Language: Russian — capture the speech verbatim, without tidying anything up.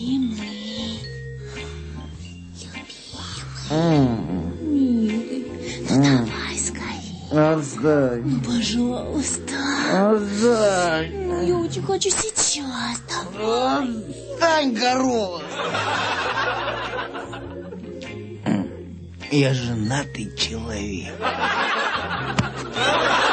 любимый. Любимый. Милый. Ну, давай скорее. Отстань. Ну, пожалуйста. Отстань. Ну, я очень хочу сейчас. Давай. Отстань, корова. Я женатый человек.